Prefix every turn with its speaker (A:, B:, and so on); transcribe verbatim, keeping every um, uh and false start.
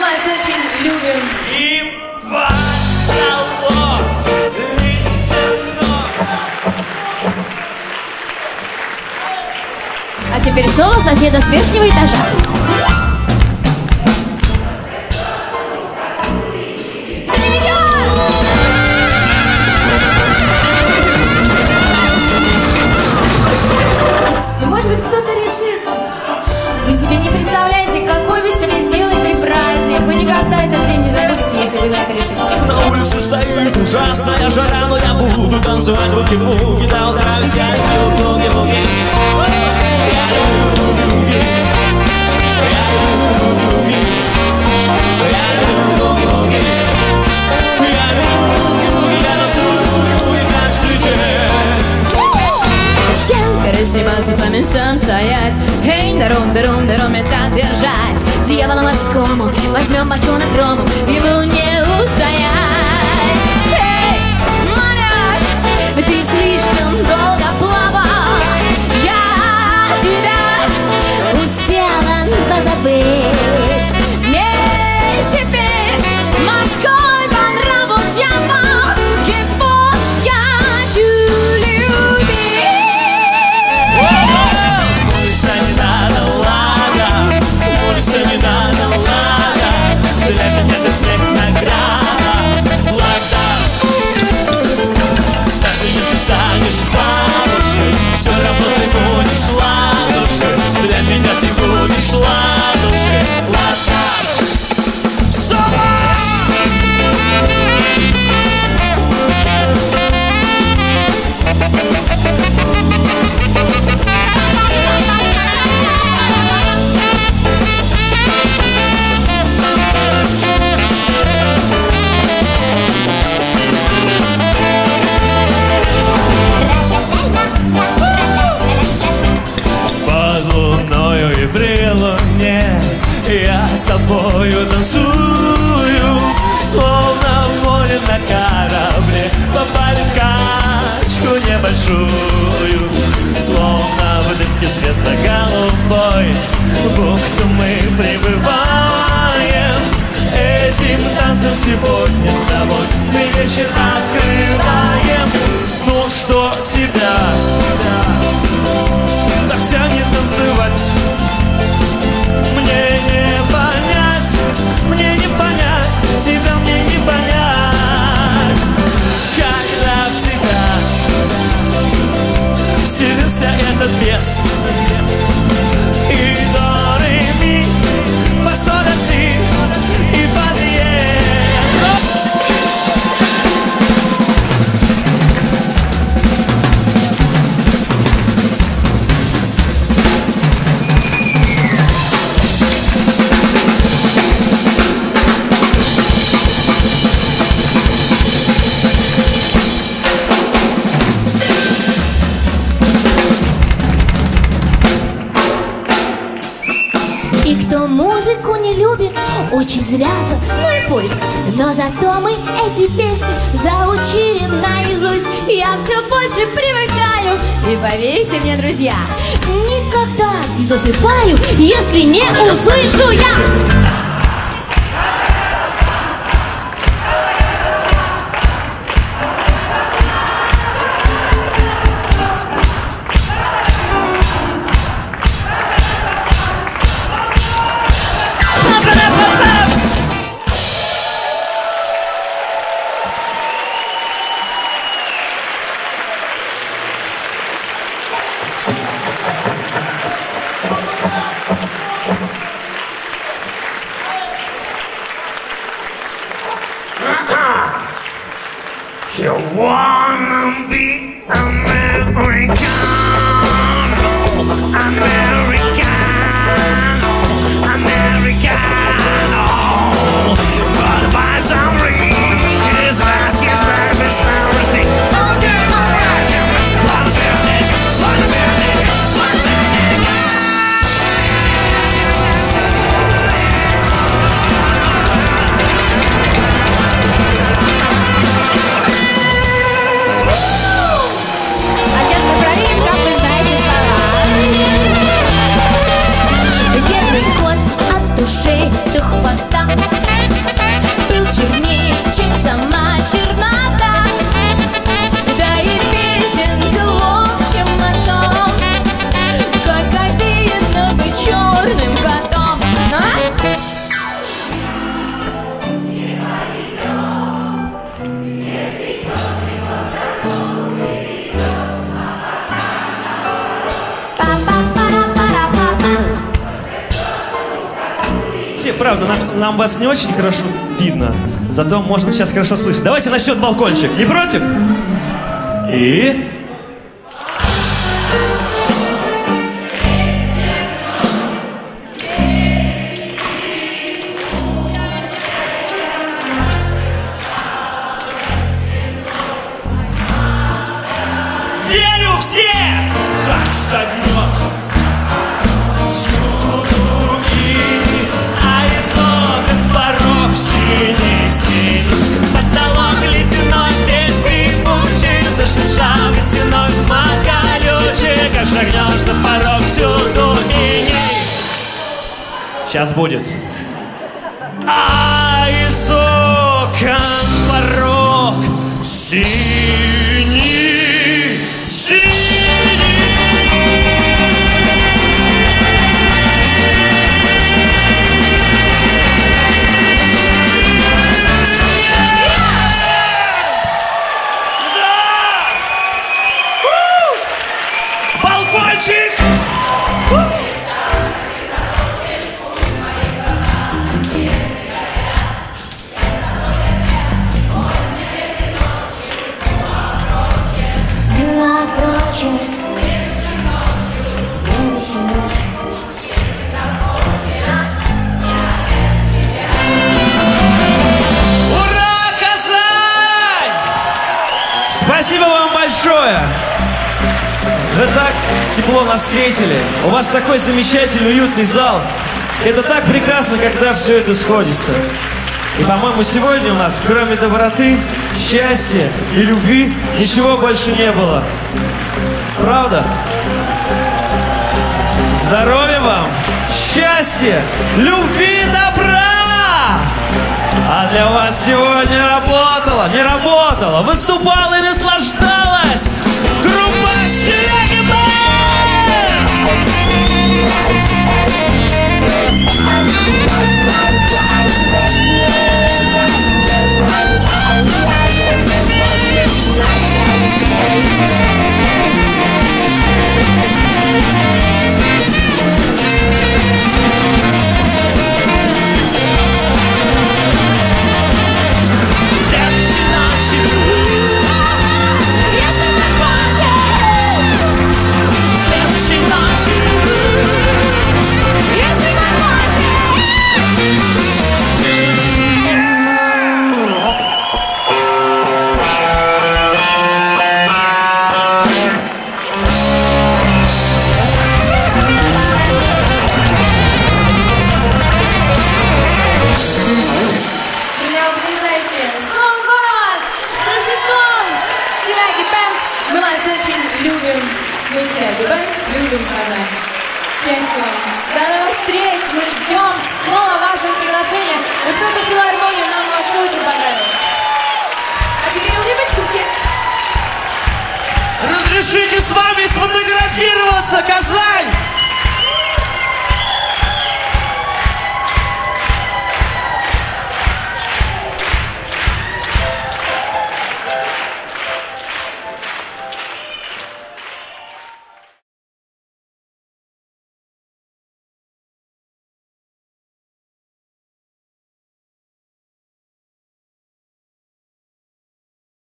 A: вас очень любим.
B: И потолок ледяной.
A: А теперь соло соседа с верхнего этажа. Ну, может быть, кто-то решится. Вы себе не представляете, какой вы себе сделаете праздник. Вы никогда этот день не забудете, если вы на это решитесь.
B: На улице стоит ужасная жара, но я буду танцевать буги-буги до утра, ведь я люблю буги-буги. Я люблю буги-буги. Я люблю буги-буги. Я люблю буги-буги. Я люблю буги-буги. Я танцую буги-буги каждый день.
A: Всем сниматься, по местам стоять. Эй, даром, бером, бером, это держать. Дьяволу морскому возьмем бочонок рому, ему не устоять. Эй, моряк, ты слишком долго плавал. Я тебя успела позабыть. Мне теперь морской по нраву дьявол. Его я хочу любить.
B: Улица не надо, ладно. Улица не надо, ладно. Для меня ты смех, награда, ладно. Даже если станешь бабушкой, все равно ты будешь ладушкой. Для меня ты будешь ладушкой, ладно. Под луною и при луне я с тобою танцую, словно в море на корабле попали в качку небольшую. Словно в дымке светло-голубой в бухту мы прибываем. Этим танцем сегодня с тобой мы вечер открываем. Ну что тебя так тянет танцевать? Мне не понять, мне не понять, тебя мне не понять. Когда в тебя вселился этот бес, и до ре ми фа соль ля си и фа диез.
A: И кто музыку не любит, очень злятся, ну и пусть. Но зато мы эти песни заучили наизусть. Я все больше привыкаю. И поверьте мне, друзья, никогда не засыпаю, если не услышу я.
B: You wanna be American, American, American. But by some reason, his last year's life is everything. Okay, alright. One minute, one minute, one minute.
A: А сейчас мы проверим, как вы знаете слова. Первый кот от ушей до хвоста.
B: правда, нам, нам вас не очень хорошо видно, зато можно сейчас хорошо слышать. Давайте начнем балкончик. Не против? И...
C: Верю все, как шагнешь всюду и а из окон порог синий синий, потолок ледяной, без скрипучий, зашуршал весенной тьма колючий, как шагнешь за порог всюду и
B: Сейчас будет.
C: а из окон порог синий. Балкончик!
A: Дела прочь, следующей ночью.
C: Ура, Казань!
B: Спасибо вам большое! Вы так тепло нас встретили. У вас такой замечательный, уютный зал. Это так прекрасно, когда все это сходится. И, по-моему, сегодня у нас, кроме доброты, счастья и любви, ничего больше не было. Правда? Здоровья вам, счастья, любви, добра! А для вас сегодня работала, не работала, выступала и наслаждалась группа Стиляги Бэнд!
A: Любим Казань. Счастья вам. До новых встреч. Мы ждем снова вашего приглашения. Вот эту филармонию нам у вас очень понравилось. А теперь улыбочку все.
C: Разрешите с вами сфотографироваться, Казань!